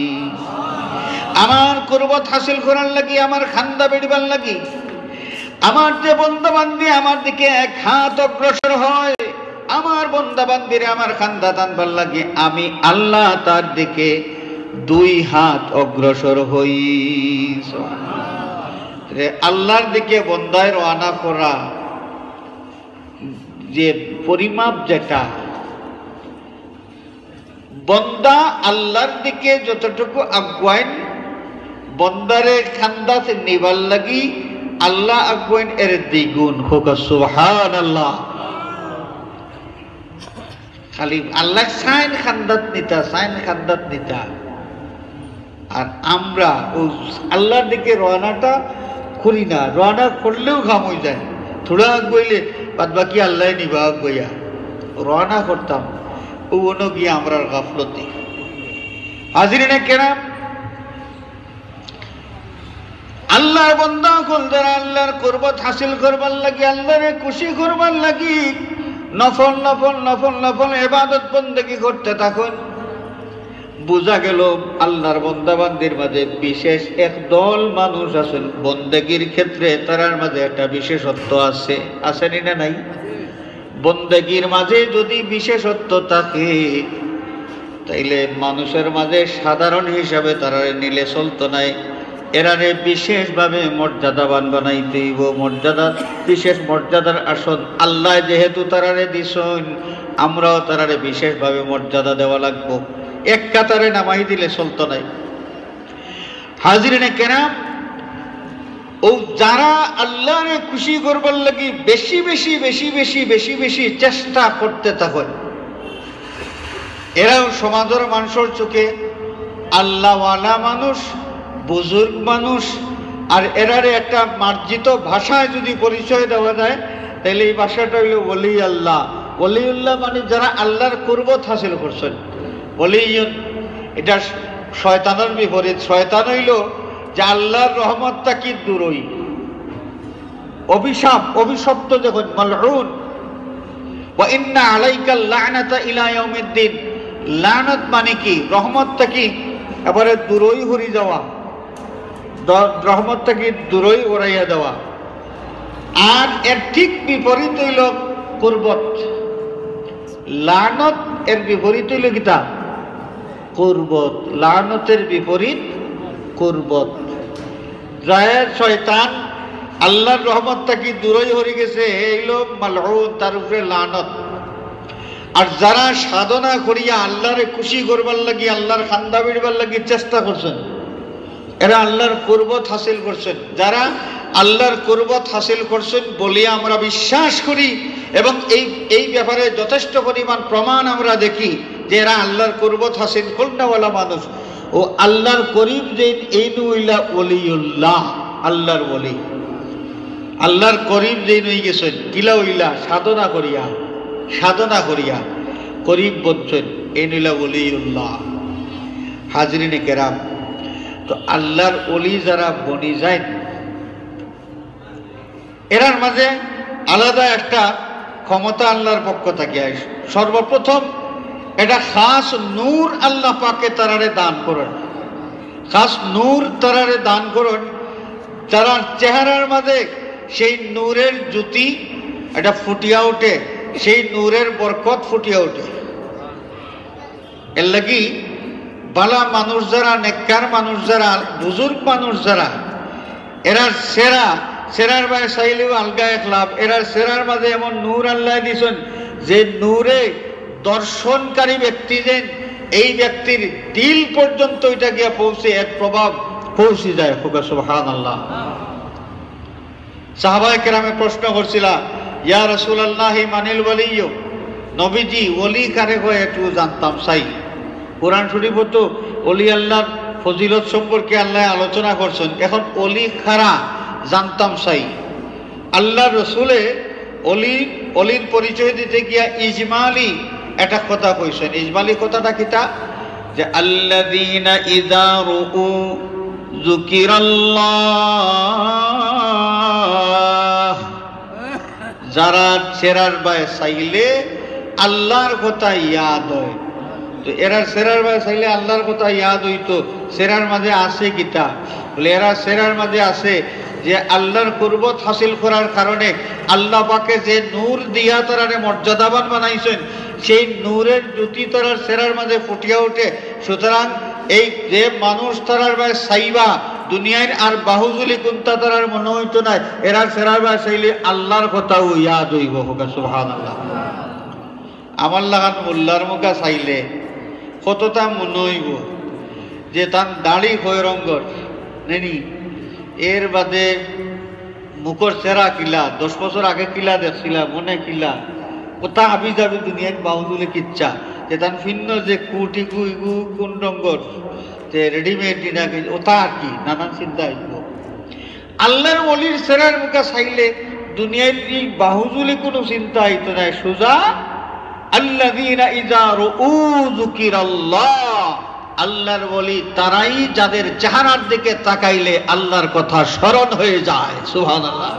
আমার কুরবত হাসিল করার লাগি, আমার খান্দা বেড়বার লাগি আমার যে বান্দা বান্দি আমার দিকে এক হাত অগ্রসর হয়, আমার বান্দা বান্দিরে আমার খান্দা টানবার লাগি আমি আল্লাহ তার দিকে দুই হাত অগ্রসর হই। আল্লাহর দিকে বন্দায় রওনা করা যে পরিমাপ, যেটা বন্দা আল্লাহর দিকে যতটুকু আগুয়াইন বন্দারে খান্দাত নিবার লাগি আল্লাহ আগুয়াইন এর দ্বিগুণ। হোক সুবহানাল্লাহ। খালি আল্লাহ সাইন খান্দাত নিতা, আর আমরা আল্লাহর দিকে রওনাটা করি না, রওনা করলেও ঘাম হয়ে যায়, থোড়া আগুয়াইলে বাদ বাকি আল্লাহ নিবা আগুয়া রওনা করতাম, ও গিয়ে আমরা গাফলতি। হাজিরিনে কেরাম, আল্লাহর বান্দা কল যারা আল্লাহর কুরবত হাসিল করবার লাগি, আল্লাহরে খুশি করবার লাগি নফল নফল নফল নফল ইবাদত বন্দেগী করতে থাকুন, বোঝা গেল আল্লাহর বান্দা বান্দির মাঝে বিশেষ এক দল মানুষ আছেন বন্দেগীর ক্ষেত্রে, তারার মাঝে একটা বিশেষত্ব আছে, আসেনি না নাই? বন্দেগীর মাঝে যদি বিশেষত্ব থাকে তাইলে মানুষের মাঝে সাধারণ হিসাবে তারা নিলে চলতো নাই, এরারে বিশেষভাবে মর্যাদাবান বানাইতে হইব। মর্যাদা, বিশেষ মর্যাদার আসন আল্লাহ যেহেতু তারারে দিছেন, আমরাও তারারে বিশেষভাবে মর্যাদা দেওয়া লাগবো, এক কাতারে নামাই দিলে চলতো নাই। হাজিরিনে কেরাম, ও যারা আল্লাহরে খুশি করবার লাগি বেশি বেশি বেশি বেশি বেশি বেশি চেষ্টা করতে থাকেন, এরাও সমাজের মানুষের চোখে আল্লাহওয়ালা মানুষ, বুজুর্গ মানুষ, আর এরারে একটা মার্জিত ভাষায় যদি পরিচয় দেওয়া যায় তাহলে এই ভাষাটা হইল ওলি আল্লাহ। ওলিউল্লাহ মানে যারা আল্লাহর কুরবত হাসিল করছেন। ওলিউন এটা শয়তানের বিপরীত। শয়তান হইল যে আল্লাহর রহমতটা কি দূরই, অভিশাপ, অভিশপ্ত যখন, মালউন। ওয়া ইন্না আলাইকাল লা'নাতা ইলা ইয়াউমিদ্দিন। লানত মানে কি? রহমত থেকে এবারে দূরই হরি যাওয়া, রহমত থেকে দূরই উড়াইয়া দেওয়া। আর এর ঠিক বিপরীত হইল কুরবত। লানত এর বিপরীত হইল কিতা? কুরবত। লানতের বিপরীত কুরবত। যায় শয়তান আল্লাহর রহমত থেকে দূরই হয়ে গেছে, এইল মালউন, তার উপরে লানত। আর যারা সাধনা করিয়া আল্লাহরে খুশি করবার লাগি, আল্লাহর খান্দা বিড়বার লাগি চেষ্টা করছেন, এরা আল্লাহর কুরবত হাসিল করছেন। যারা আল্লাহর কুরবত হাসিল করছেন বলিয়া আমরা বিশ্বাস করি, এবং এই ব্যাপারে যথেষ্ট পরিমাণ প্রমাণ আমরা দেখি যে এরা আল্লাহর কুরবত হাসিল করনেওয়ালা মানুষ। ও আল্লাহর করিব যে এই নইলা ওলিউল্লাহ, আল্লাহর ওলি, আল্লাহর করিব যে নই গেছেন কিলা উইলা সাধনা করিয়া, সাধনা করিয়া করিব বলছেন, এই নইলা ওলিউল্লাহ। হাজরিনে কেরাম, তো আল্লাহর ওলি যারা বনি যায়, এরার মাঝে আলাদা একটা ক্ষমতা আল্লাহর পক্ষ থেকে আসে। সর্বপ্রথম এটা খাস নূর আল্লাহ পাকে তারারে দান করেন, খাস নূর তারারে দান করেন, তারা চেহারার মাঝে সেই নূরের জ্যোতি এটা ফুটিয়া ওঠে, সেই নূরের বরকত ফুটিয়া ওঠে। এর লাগি বালা মানুষ যারা, নেককার মানুষ যারা, বুজুর্গ মানুষ যারা, এরা সেরা, সেরার বাই চাইলেও আলগা এক লাভ। এরা সেরার মাঝে এমন নূর আল্লাহ দিয়েছেন যে নূরে দর্শনকারী ব্যক্তি যে এই ব্যক্তির দিল পর্যন্ত এটা গিয়া পৌঁছে, এক প্রভাব পৌঁছে যায়। সুবহানাল্লাহ। সাহাবায়ে কেরামে প্রশ্ন করছিলা, ইয়া রাসূলুল্লাহ মানিল ওয়ালিয়্যু, নবীজি ওলি কারে কয় একটু জানতাম চাই। কোরআন শরীফ তো ওলি আল্লাহর ফজিলত সম্পর্কে আল্লাহ আলোচনা করছেন, এখন ওলি খারা জানতাম চাই। আল্লাহ রসুলে অলির পরিচয় দিতে গিয়া ইজমালি একটা কথা কইছেন। ইজমালি কথাটা কিতা? যে আল্লাযীনা ইযা রুউ যুকিরাল্লাহ, যারা সেরার বায় চাইলে আল্লাহর কথা ইয়াদ হয়। তো এরা সেরার বায় চাইলে আল্লাহর কথা ইয়াদ হইতো, সেরার মাঝে আছে কিতা? বলে এরা সেরার মাঝে আছে যে আল্লাহর কুরবত হাসিল করার কারণে আল্লাহ পাকে যে নূর দিয়া তারারে মর্যাদাবান বানাইছেন, সেই নূরের জ্যোতি তারার সেরার মাঝে ফুটিয়া ওঠে। সুতরাং এই যে মানুষ তারার বায় চাইবা দুনিয়ার আর বাহুজুলি কুন্তা তারার মনে হইতো না, এরা সেরার বায় চাইলে আল্লাহর কথাও ইয়াদ হইব। সুবহানাল্লাহ। আমার লাগান মোল্লার মুখা চাইলে কতটা মনে হইব যে তার দাড়ি হয় রঙ্গর নেনি, এর বাদে মুখর চেরা কিলা, 10 বছর আগে কিলা দেখছিলাম, মনে কিলা কোথা আবি যাবি দুনিয়ায় বাহুজুলে কিচ্ছা, যে তার ভিন্ন যে কুটি কুইগু কোন রঙ্গর যে রেডিমেড ডিনা ওটা আর কি নানান চিন্তা হইব। আল্লাহর ওলির চেরার মুখা চাইলে দুনিয়ায় এই বাহুজুলি কোনো চিন্তা হইতো না, সোজা আল্লাযীনা ইযা রুউ যুকিরাল্লাহ, আল্লাহর ওলি তারাই যাদের চেহারার দিকে তাকাইলে আল্লাহর কথা স্মরণ হয়ে যায়। সুবহানাল্লাহ।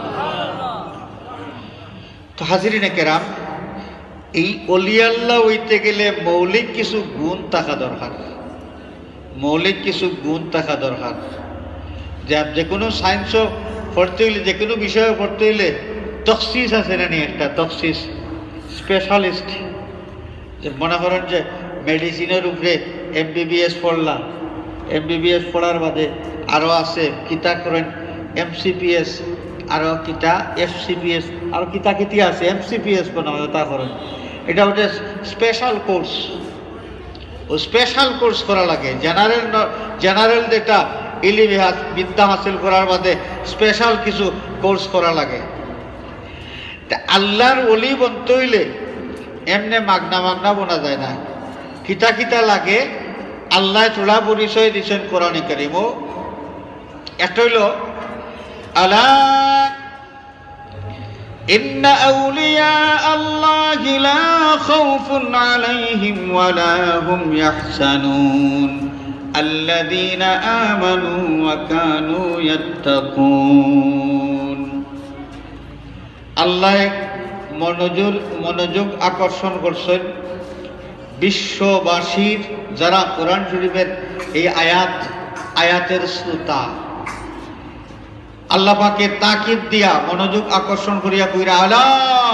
তো হাজিরিনে কেরাম, এই ওলি আল্লাহ হইতে গেলে মৌলিক কিছু গুণ থাকা দরকার, মৌলিক কিছু গুণ থাকা দরকার। যে কোনো সায়েন্সও পড়তে হইলে, যে কোনো বিষয়ে পড়তে হইলে তখসিস আছে না, একটা তখসিস, স্পেশালিস্ট। যে মনে করেন যে মেডিসিনের উপরে MBBS পড়লাম, MBBS পড়ার বাদে আরও আছে কিতা করেন MCPS, আরও কিতা FCPS, আরও কিতা কিতি আছে MCPS বানাবে, তা করেন। এটা ওটা স্পেশাল কোর্স, ও স্পেশাল কোর্স করা লাগে। জেনারেল যেটা ইলিম বিদ্যা হাসিল করার বাদে স্পেশাল কিছু কোর্স করা লাগে। তা আল্লাহর ওলি বনতে হইলে এমনি মাগনা মাগনা বোনা যায় না, কিতা কিতা লাগে আল্লাহ চূড়া পরিচয় দিচ্ছেন কোরআনে কারিমও। একটা হইল আলা ইন্না আউলিয়া আল্লাহি লা খাউফুন আলাইহিম ওয়া লা হুম ইয়াহজানুন আল্লাযীনা আমানু ওয়া কানু ইয়াত্তাকুন। আল্লাহ মনোযোগ আকর্ষণ করছেন বিশ্ববাসীর যারা কোরআন শরীফের এই আয়াতের শ্রোতা, আল্লাহ পাকে তাকিদ দিয়া মনোযোগ আকর্ষণ করিয়া কইরা আলা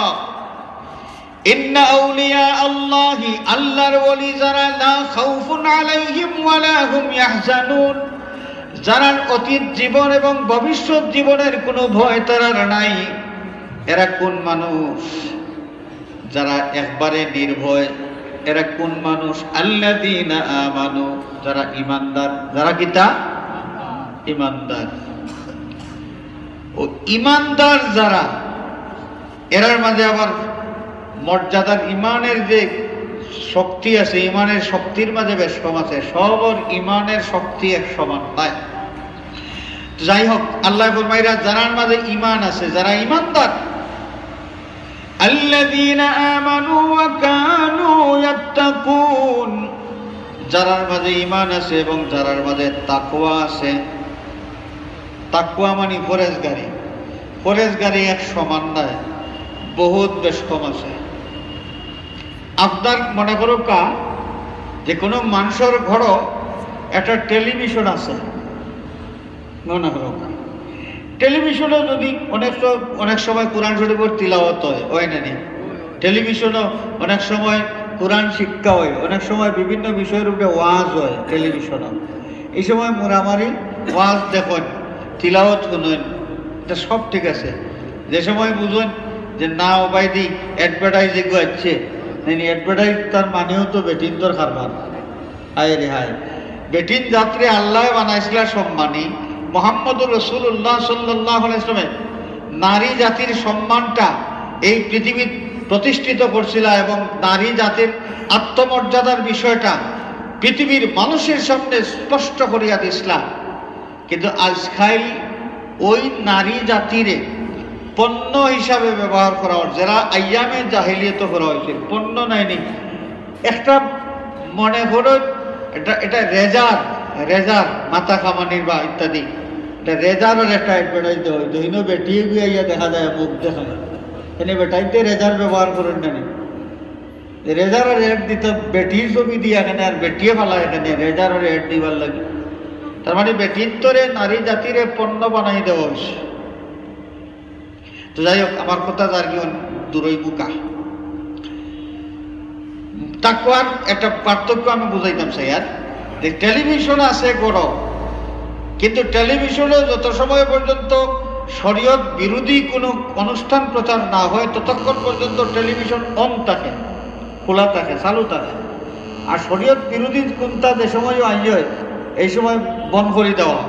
ইন্না আউলিয়া আল্লাহি, আল্লাহর ওলি যারা, লা খাউফুন আলাইহিম ওয়ালা হুম ইয়াহজানুন, যারা অতীত জীবন এবং ভবিষ্যৎ জীবনের কোনো ভয় তারার নাই। এরা কোন মানুষ? যারা একবারে নির্ভয়। এরা কোন মানুষ? আল্লাযীনা আমানু, যারা ঈমানদার। যারা কিতা? ঈমানদার। ও ঈমানদার যারা, এরার মাঝে আবার মর্যাদার ঈমানের যে শক্তি আছে, ঈমানের শক্তির মাঝে বেশ কম আছে। সবর ঈমানের শক্তি এক সমান নয়। যাই হোক, আল্লাহ ফরমাইরা যারার মাঝে ঈমান আছে, যারা ঈমানদার, আল্লাযীনা আমানু ওয়া কানু ইয়াত্তাকুন, যারার মাঝে ঈমান আছে এবং যারার মাঝে তাকওয়া আছে। তাকওয়া মানে পরেজগারি এক সমান নয়, বহুত বেশ কম আছে। আপনার মনে করো যে কোনো মানুষের ঘরও একটা টেলিভিশন আছে, মনে করো টেলিভিশনও যদি অনেক সময় কোরআন শরীফের তিলাওয়াত হয় না নি, টেলিভিশনও অনেক সময় কোরআন শিক্ষা হয়, অনেক সময় বিভিন্ন বিষয়ের উপরে ওয়াজ হয় টেলিভিশনও। এই সময় মোরামারি ওয়াজ দেখেন, তিলাওয়াত শুনেন, এটা সব ঠিক আছে। যে সময় বুঝুন যে না ওবাইদি অ্যাডভার্টাইজিং হচ্ছে, অ্যাডভার্টাইজ তার মানেও তো বেটিন তোর খারবার। হায় রে হায়, বেটিন যাত্রী আল্লাহ বানাইছিল সম্মানী। মুহাম্মদুর রাসূলুল্লাহ সাল্লাল্লাহু আলাইহি ওয়াসাল্লাম নারী জাতির সম্মানটা এই পৃথিবীর প্রতিষ্ঠিত করছিল এবং নারী জাতির আত্মমর্যাদার বিষয়টা পৃথিবীর মানুষের সামনে স্পষ্ট করিয়া দিছিলাম। কিন্তু আজকাল ওই নারী জাতিরে পণ্য হিসাবে ব্যবহার করা হয়, যারা আইয়ামে জাহিলিয়াত করা হয়েছিল। পণ্য নাইনি, একটা মনে করো এটা রেজার মাথা কামানির বা ইত্যাদি, এটা রেজারের একটা অ্যাডভার্টাইজ দেওয়া হইতো। ইনো বেটিয়ে গিয়ে দেখা যায় মুখ দেখা যায়, এনে বেটাইতে রেজার ব্যবহার করেন না, রেজারের অ্যাড দিতে বেটির ছবি দিয়ে এখানে, আর বেটিয়ে ফেলা এখানে রেজারের অ্যাড দিবার লাগে। তার মানে বেটির তোরে নারী জাতিরে পণ্য বানাই দেওয়া হয়েছে। তো যাই হোক, আমার কথা যার কি দূরই বুকা। তাকওয়ার একটা পার্থক্য আমি বুঝাইতাম স্যার, যে টেলিভিশন আছে গড়, কিন্তু টেলিভিশনে যত সময় পর্যন্ত শরীয়ত বিরোধী কোনো অনুষ্ঠান প্রচার না হয় ততক্ষণ পর্যন্ত টেলিভিশন অন থাকে, খোলা থাকে, চালু থাকে। আর শরীয়ত বিরোধী কোনটা যে সময় আই হয় এই সময় বন্ধ করে দেওয়া।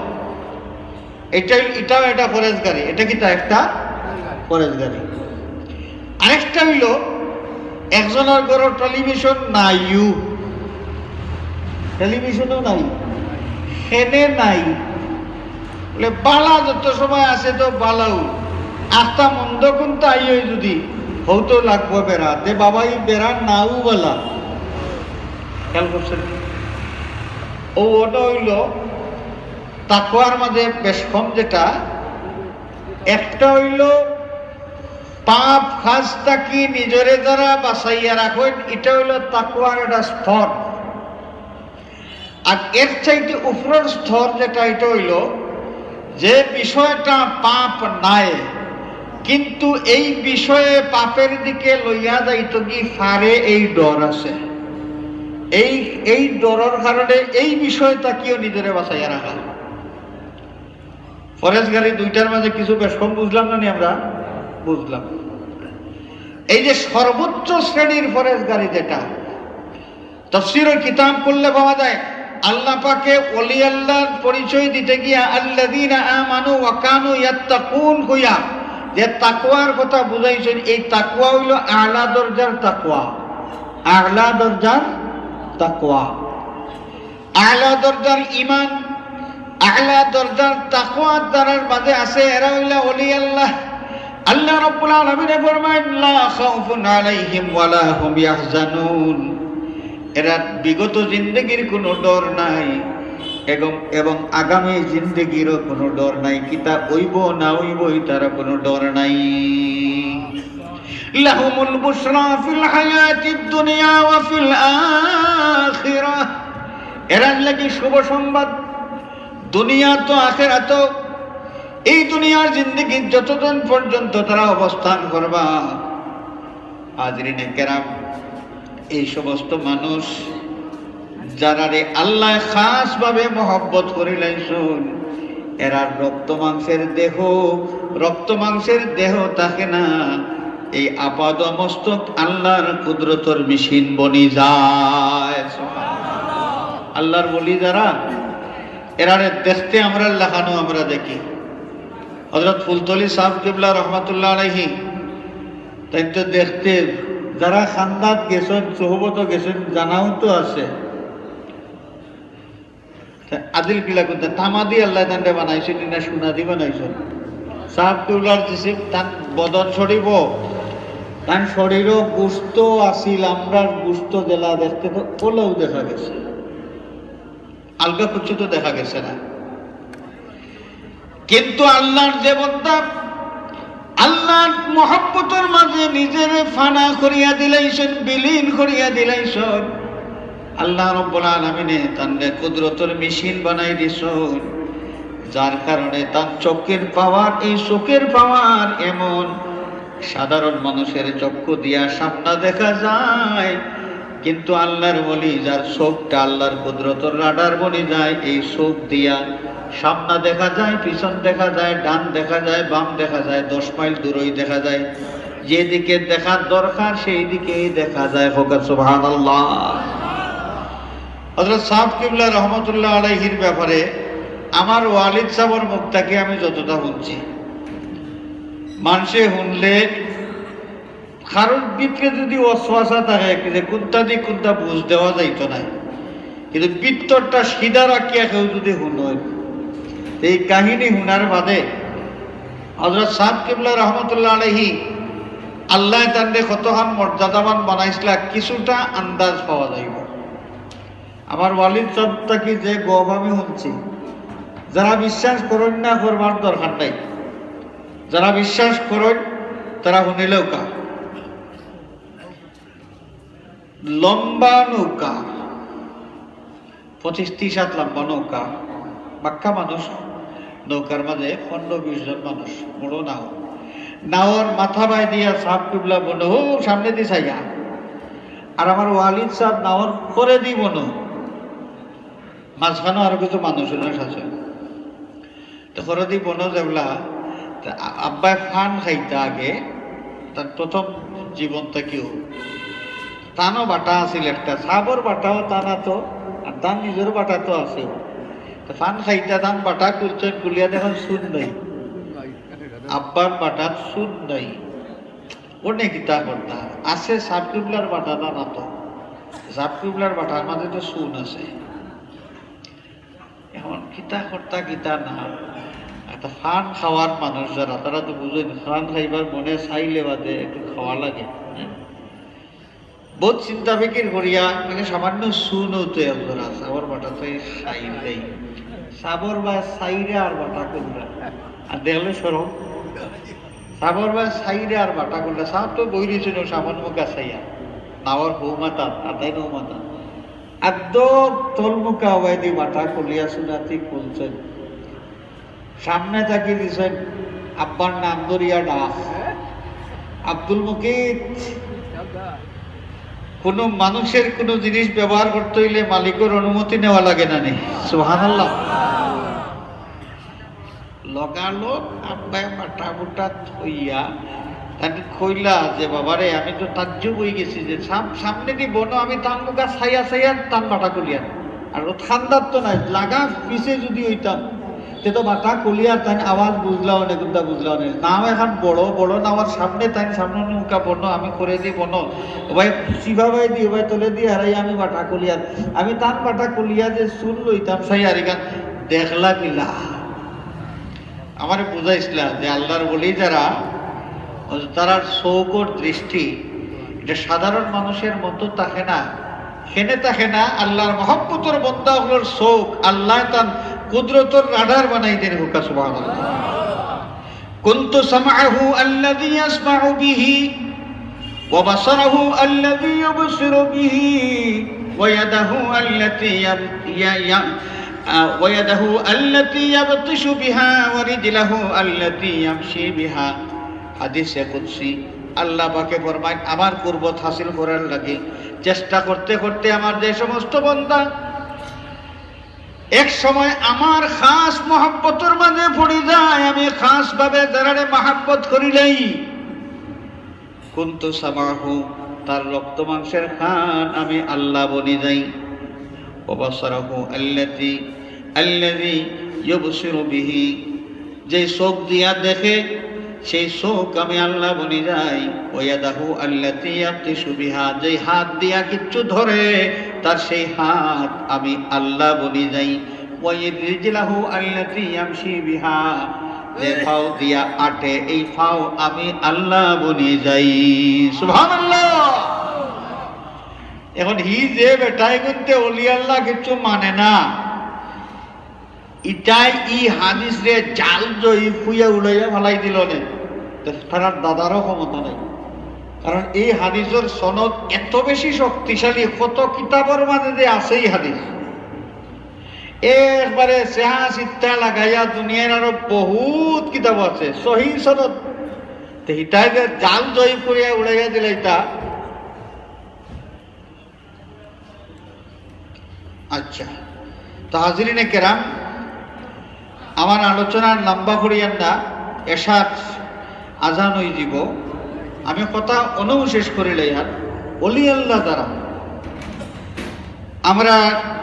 এটাও একটা ফরেজগারি। এটা কি তা একটা ফরেজগারি। আরেকটা হইল একজনের ঘর টেলিভিশন নাইও, টেলিভিশনও নাই, হেনে নাই বলে বালা যত সময় আছে তো বালাও আস্তা মন্দ কোনটা আই হয় যদি হৌতো লাগবো বেড়া দে বাবা, এই বেড়া নাও বলা। খেয়াল করছেন? ওটা হইল তাকওয়ার মাঝে বেশ কম। যেটা একটা হইল পাপ খাস থাকি নিজরে যারা বাঁচাইয়া রাখেন, এটা হইল তাকওয়ার একটা স্তর। আর এর চাইতে উপরের স্তর যেটা, এটা হইল যে বিষয়টা পাপ নাই, কিন্তু এই বিষয়ে পাপের দিকে লইয়া যাইতো কি ফারে, এই ডর আছে। এই ডরের কারণে এই বিষয়টা কিও নিজরে বাঁচাইয়া রাখা। ফরেজগারি দুইটার মাঝে কিছু বেশ কম বুঝলাম না, আমরা বুঝলাম। এই যে সর্বোচ্চ শ্রেণীর ফরেজগারি যেটা তাফসীরের কিতাব করলে পাওয়া যায়, আল্লাহ পাকে ওলি আল্লাহর পরিচয় দিতে গিয়া আল্লাযীনা আমানু ওয়া কানু ইয়াত্তাকুন কইয়া যে তাকওয়ার কথা বুঝাইছেন। এই তাকওয়া হইল আলা দরজার তাকওয়া, আলা দরজার তাকওয়া, আলা দরজার ঈমান, আলা দরজার তাকওয়া তারার মাঝে আছে। এরা হইল ওলি আল্লাহ। আল্লাহ রাব্বুল আলামিন ফরমায়েন লা খাউফুন আলাইহিম ওয়ালা হুম ইয়াহজানুন, এরা বিগত জিন্দেগির কোনো ডর নাই, এবং আগামী জিন্দেগিরও কোনো ডর নাই, কিতা হইব না হইব তার কোনো ডর নাই। লাহুমুল বুশরা ফিল হায়াতিদ দুনিয়া ওয়া ফিল আখিরাহ, এরা লাগি শুভ সংবাদ দুনিয়া তো আখিরাত। এই দুনিয়ার জিন্দেগি যতদিন পর্যন্ত তারা অবস্থান করবা, হাজরিনে কেরাম, এই সমস্ত মানুষ যারা রে আল্লাহ খাস ভাবে মহব্বত করিলাইছেন, এরা রক্ত মাংসের দেহ থাকে না, এই আপাদ মস্তক আল্লাহর কুদরতর মেশিন বনি যায়। আল্লাহর বলি যারা, এরারে দেখতে আমরা লেখানো আমরা দেখি। হযরত ফুলতলি সাহেব কিবলা রহমাতুল্লাহ আলাইহি, তাই তো দেখতে যারা খান্দাত গেছেন, সোহবত গেছেন, জানাও তো আছে। আদিল কিলা করতে তামাদি আল্লাহ তান্ডে বানাইছেন না সোনাদি বানাইছেন। সাহেব কিবলার দিছে তান বদন ছড়িব, তান শরীরও গুস্ত আসিল, আমরা গুস্ত দেলা দেখতে তো ওলাও দেখা গেছে, আলগা কিছু তো দেখা গেছে না। কিন্তু আল্লাহর যে বান্দা আল্লাহর মহব্বতের মাঝে নিজের ফানা করিয়া দিলাইছেন, বিলীন করিয়া দিলাইছেন, আল্লাহ রাব্বুল আলামিনে তান্ডে কুদরতের মেশিন বানাই দিছেন, যার কারণে তার চোখের পাওয়ার, এই চোখের পাওয়ার এমন সাধারণ মানুষের চক্ষু দিয়া সামনা দেখা যায়, কিন্তু আল্লাহর ওলি যার চোখটা আল্লাহর কুদরতের রাডার বনি যায়, এই চোখ দিয়া সামনা দেখা যায়, পিছন দেখা যায়, ডান দেখা যায়, বাম দেখা যায়, 10 মাইল দূরেই দেখা যায়, যেদিকে দেখার দরকার সেই দিকেই দেখা যায়। হোক সুবহানাল্লাহ। হযরত সাহেব কিবলা রহমাতুল্লাহ আলাইহির ব্যাপারে আমার ওয়ালিদ সাহেবের মুখ থেকে আমি যতটা শুনছি, মানুষে শুনলে কারোর ভিতরে যদি অশ্বাসা থাকে যে কোনটা দিয়ে কোনটা বুঝ দেওয়া যাইতো না, কিন্তু ভিতরটা সিধা রাখিয়া কেউ যদি শুনয়, এই কাহিনী শুনার বাদে হযরত সাহেব কিবলা রহমতুল্লাহ আলাইহি আল্লাহ তান্ডে কতখান মর্যাদাবান বানাইছিলা কিছুটা আন্দাজ পাওয়া যাইব। আমার ওয়ালিদ সাহেব থাকি যে গপ আমি শুনছি, যারা বিশ্বাস করেন না করবার দরকার নাই, যারা বিশ্বাস করেন তারা শুনিলেও কা। লম্বা নৌকা, 25-30 হাত লম্বা নৌকা, বাক্কা মানুষ নৌকার মাঝে 15-20 জন মানুষ, বড় নাও, নাওর মাথা বাই দিয়া সাহেব কিবলা বনো সামনে দিয়ে চাইয়া, আর আমার ওয়ালিদ সাহেব নাওর করে দি বনো, মাঝখানেও আরো কিছু মানুষের আছে, তো করে দি বনো যেগুলা আব্বাই ফান খাইতে আগে তার প্রথম জীবন থেকেও তানও বাটা আছিল একটা, সাবর বাটাও টানা তো, আর তার নিজের বাটা তো আছে, ফান খাইতে তান বাটা কুলছেন, কুলিয়া দেখেন সুদ নাই, আব্বার বাটার সুদ নাই, ওনে কিতা করতা আছে, সাহেব কিবলার বাটা না তো, সাহেব কিবলার বাটার মাঝে তো সুদ আছে, এখন কিতা করতা কিতা না। একটা ফান খাওয়ার মানুষ যারা, তারা তো বুঝেন ফান খাইবার মনে চাইলে বাদে একটু খাওয়া লাগে, বহুত চিন্তা ফিকির করিয়া সামান্য সুন হতো একজোড়া সাবর বাটা তো খাইলেই সাবর বা সাইরে আর বাটা করলা, আর দেখলে সরম সাবর বা সাইরে আর বাটা করলা, সাপ তো বই দিয়েছিল সামান্য মুখা চাইয়া, নাওয়ার বৌমাতা আদায় নৌমাতা একদম তলমুখা হওয়াই দিয়ে বাটা কলিয়া শুনাতি খুলছেন, সামনে তাকিয়ে দিয়েছেন আব্বার নাম ধরিয়া ডাক, আব্দুল মুকিত। কোন মানুষের কোন জিনিস ব্যবহার করতে হইলে মালিকের অনুমতি নেওয়া লাগে না নি, সুবহানাল্লাহ। লগালোক আব্বাই বাটা বুটা থইয়া তাকে কইলা যে বাবারে আমি তো তাজ্জুব হয়ে গেছি যে সামনে দি বনো, আমি তান মুখা ছাইয়া ছাইয়া তান বাটা কলিয়া, আর ঠান্ডার তো নাই লাগা পিছে যদি হইতাম সে তো বাটা কলিয়া তাই আওয়াজ বুঝলাও না, কিন্তু বুঝলাও না, নাম এখন বড় বড় নামার সামনে তাই সামনে নৌকা বনো, আমি করে দিই বনো, ভাই শিভাবাই দিই ভাই তোলে দিয়ে হারাই আমি বাটা কলিয়া, আমি তান বাটা কলিয়া যে শুন লইতাম সাই আর এখান দেখলা কিলা আমার বুঝাইছিলা যে আল্লাহর বলি যারা, তারা চৌকর দৃষ্টি এটা সাধারণ মানুষের মতো থাকে না, হেনে থাকে না আল্লাহর মহব্বতের বন্দাগুলোর চোখ আল্লাহ তার কুদরতের রাডার বানাই দেন হুকা সুবহানাল্লাহ কুনতু সামআহু আল্লাযী ইয়াসমাউ বিহি ওয়া বাসারাহু আল্লাযী ইউবসিরু বিহি ওয়া ইয়াদাহু আল্লাতী ويده التي يبطش بها ورجله التي يمشي بها হাদিসে কুদসি আল্লাহ পাকে ফরমায় আমার কুরবত হাসিল করার লাগে চেষ্টা করতে করতে আমার যে সমস্ত বান্দা এক সময় আমার খাস মহব্বতের মাঝে পড়ে যায় আমি খাস ভাবে যারারে মহব্বত করিলাই কুনতু সামাহু তার রক্ত মাংসের খান আমি আল্লাহ বনি যাই ওয়াবাসারাহু আল্লাযী ইউবসিরু বিহি যে চোখ দিয়া দেখে সেই চোখ আমি আল্লাহ বনি যাই ওয়াদাহু আল্লাতী ইয়াবতিশু বিহা যে হাত দিয়া কিচ্ছু ধরে তার সেই হাত আমি আল্লাহ বনি যাই ওয়াইরিজলাহু আল্লাতী ইয়ামশি বিহা যে পাও দিয়া আটে এই পাও আমি আল্লাহ বনি যাই সুবহানাল্লাহ। এখন হি যে বেটাই করতে ওলি আল্লাহ কিছু মানে না ইটাই ই হাদিস রে জাল জয়ী ফুয়া উড়াইয়া ফালাই দিল নে তার দাদারও ক্ষমতা নেই কারণ এই হাদিসের সনদ এত বেশি শক্তিশালী কত কিতাবের মাঝে যে আছে এই হাদিস একবারে সেহা চিত্তা লাগাইয়া দুনিয়ার আরো বহুত কিতাব আছে সহি সনদ ইটাই যে জাল জয়ী ফুয়া উড়াইয়া দিল এটা আচ্ছা তো হাজিরিনে কেরাম আমার আলোচনার লম্বা করিয়ান না এশার আজান হয়ে যাব আমি কথা অনুশেষ করিলে আর অলি আল্লাহ দ্বারা আমরা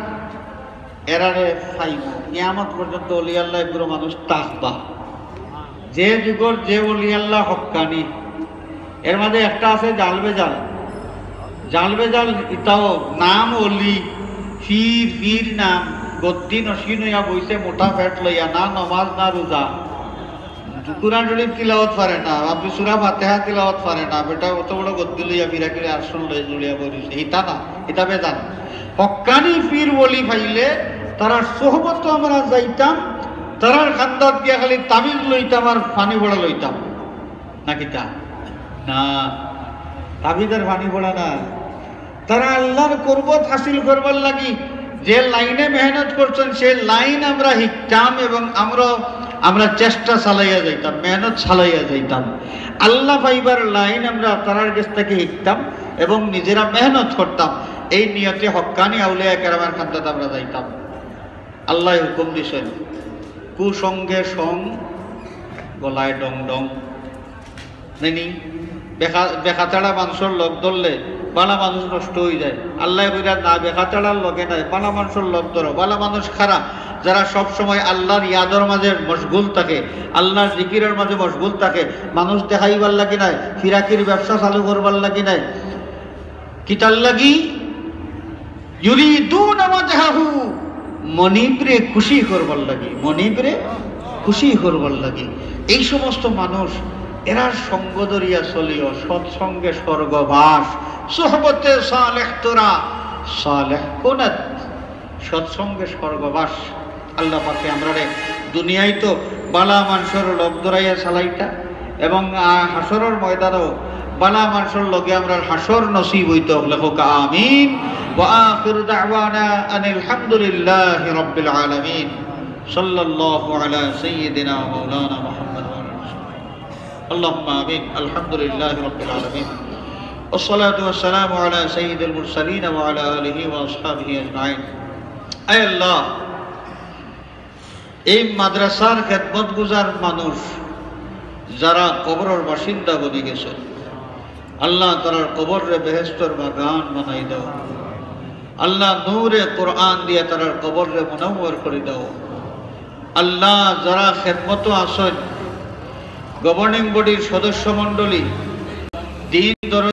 এরারে পাইব কিয়ামত পর্যন্ত অলি আল্লাহ পুরো মানুষ তাকবা যে যুগর যে অলি আল্লাহ হক্কানি এর মাঝে একটা আছে জালবেজাল জালবেজাল ইতাও নাম অলি ফির ফির নাম গদ্দি নসীন হইয়া বইছে মোটা ফ্যাট লইয়া না নমাজ না রোজা কুরআন শরীফ তিলাওয়াত পারে না আপনি সূরা ফাতিহা তিলাওয়াত পারে না বেটা অত বড় গদ্দি লইয়া ফিরাকিলে আসন লই জুড়িয়া বইছে হিতা না হিতাবে জান হক্কানি পীর ওলি পাইলে তারা সোহবত আমরা যাইতাম তারার খান্দাত গিয়া খালি তাবিজ লইতাম আর পানি বড়া লইতাম নাকি তা না তাবিজের পানি বড়া না তারা আল্লাহর কুরবত হাসিল করবার লাগি যে লাইনে মেহনত করছেন সেই লাইন আমরা শিখতাম এবং আমরা চেষ্টা চালাইয়া যাইতাম মেহনত চালাইয়া যাইতাম আল্লাহ পাইবার লাইন আমরা তারার কাছ থেকে শিখতাম এবং নিজেরা মেহনত করতাম এই নিয়তে হক্কানি আউলিয়া কেরামের খান্দাত আমরা যাইতাম আল্লাহ হুকুম দিছেন কুসঙ্গে সং গলায় ডং ডং নেনি বেখাতাড়া মানুষের লোক ধরলে বালা মানুষ নষ্ট হয়ে যায় আল্লাহ কইরা না বেখাতাড়ার লগে নাই বালা মানুষের লোক ধরো বালা মানুষ খারাপ যারা সব সময় আল্লাহর ইয়াদর মাঝে মশগুল থাকে আল্লাহর জিকিরের মাঝে মশগুল থাকে মানুষ দেখাইবার লাগি নাই ফিরাকির ব্যবসা চালু করবার লাগি নাই কিতার লাগি ইউরিদুনা ওয়াজহাহু মনিবরে খুশি করবার লাগি মনিবরে খুশি করবার লাগি এই সমস্ত মানুষ এরা সঙ্গ ধরিয়া চলিও সৎসঙ্গে স্বর্গবাস সোহবতে সালেহ তোরা সালেহ কোনাত সৎসঙ্গে স্বর্গবাস আল্লাহ পাকে আমরা রে দুনিয়ায় তো বালা মানুষের লোক ধরাইয়া চালাইতা এবং হাসরের ময়দানও বালা মানুষের লগে আমরা হাসর নসিব হইতে লেখক আমিন ওয়া আখিরু দাওয়ানা আনিল হামদুলিল্লাহি রাব্বিল আলামিন সাল্লাল্লাহু আলা সাইয়্যিদিনা মাওলানা মুহাম্মদ ওয়া اللهم آمين الحمد لله رب العالمين والصلاة والسلام على سيد المرسلين وعلى آله وأصحابه أجمعين أي الله এই মাদ্রাসার খেদমত গুজার মানুষ যারা কবরের বাসিন্দা বনে গেছে আল্লাহ তারার কবরে বেহেশতের বাগান বানাই দাও আল্লাহ নূরে কোরআন দিয়ে তারার কবরে মুনাওয়ার করে দাও আল্লাহ যারা খেদমত আসেন গভর্নিং বডির সদস্য মণ্ডলী দিন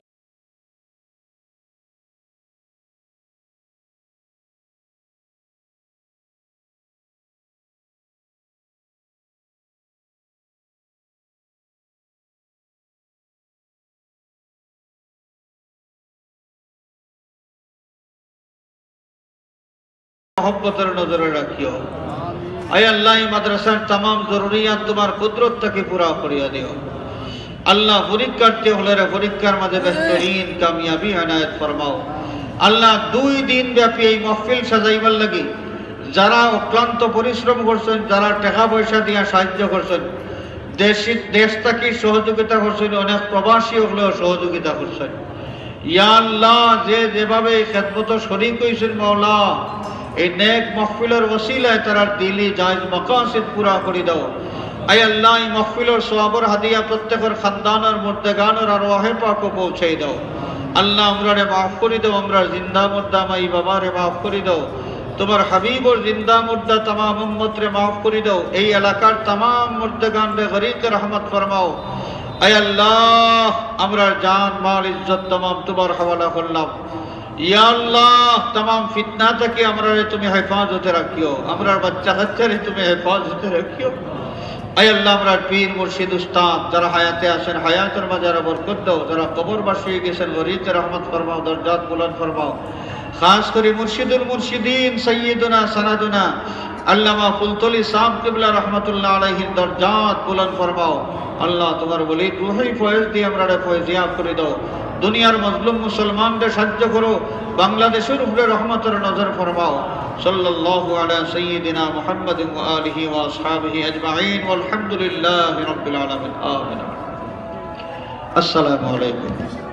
मोहब्बतर नजरे रखियो। आय अल्लाह मदरसार तमाम जरूरियात तुम्हार कुदरत तक पूरा करिया दियो। अल्लाह परीक्षार्थी हले परीक्षार मध्य बेहतरीन कामयाबी अनायत फरमाओ। अल्लाह 2 दिन व्यापी এই महफिल সাজাইবার লাগি যারা অক্লান্ত পরিশ্রম করছেন, যারা টাকা পয়সা দিয়া সাহায্য করছেন, দেশ থেকে সহযোগিতা করছেন, অনেক প্রবাসী হলেও সহযোগিতা করছেন। ইয়া আল্লাহ যে যেভাবে খেদমত শরীক হইছেন মাওলা, এই নেক মাহফিলের ওসিলায় তার দিলি জায়েজ মাকাসিদ পুরা করে দাও। আয় আল্লাহ এই মাহফিলের সওয়াবের হাদিয়া প্রত্যেকের খানদানের মুর্দাগানের আরওয়াহে পাকও পৌঁছে দাও। আল্লাহ আমরারে মাফ করে দাও, আমরা জিন্দা মুর্দা মাই বাবারে মাফ করে দাও। তোমার হাবিবর জিন্দা মুর্দা तमाम উম্মত রে মাফ করে দাও। এই এলাকার तमाम মুর্দাগান রে গরিক রহমত ফরমাও। আয় আল্লাহ আমরার জান মাল ইজ্জত तमाम তোমার হওয়ালা করলাম। ইয়া আল্লাহ तमाम ফিতনা থেকে আমরারে তুমি হেফাজতে রাখিও, আমরার বাচ্চা কাচ্চারে তুমি হেফাজতে রাখিও। আয় আল্লাহ আমরার পীর মুর্শিদ উস্তাদ যারা হায়াতে আছেন হায়াতের মাঝারে বরকত দাও, যারা কবরবাসী গেছেন গরিক রহমত ফরমাও, দরজাত বুলন্দ ফরমাও। खास करी मुर्शिदुल मुर्शिदीन सय्यदुना सनदुना अल्लामा फुलतली साहब किबला रहमतुल्लाह अलैहि दरजात बुलंद फरमाओ। अल्लाह तुम्हार वली रूही फयज দিয়ে আমরারে ফয়জিয়াব করে দাও। দুনিয়ার মজলুম মুসলমানদের সাহায্য করো, বাংলাদেশের উপরে রহমতের নজর ফরমাও। সাল্লাল্লাহু আলা সাইয়্যিদিনা মুহাম্মাদিন ওয়া আলিহি ওয়া আসহাবিহি আজমাইন ওয়াল হামদুলিল্লাহি রাব্বিল আলামিন। আমিন। আসসালামু আলাইকুম।